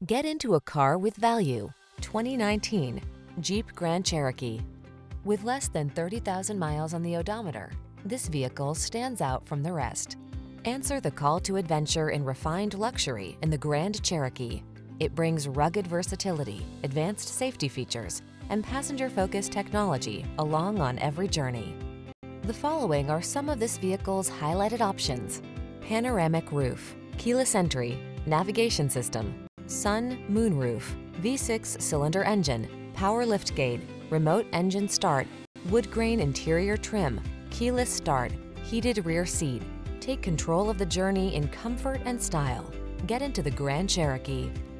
Get into a car with value. 2019 Jeep Grand Cherokee. With less than 30,000 miles on the odometer, this vehicle stands out from the rest. Answer the call to adventure in refined luxury in the Grand Cherokee. It brings rugged versatility, advanced safety features, and passenger-focused technology along on every journey. The following are some of this vehicle's highlighted options: panoramic roof, keyless entry, navigation system, sun, moon roof, V6 cylinder engine, power liftgate, remote engine start, wood grain interior trim, keyless start, heated rear seat. Take control of the journey in comfort and style. Get into the Grand Cherokee.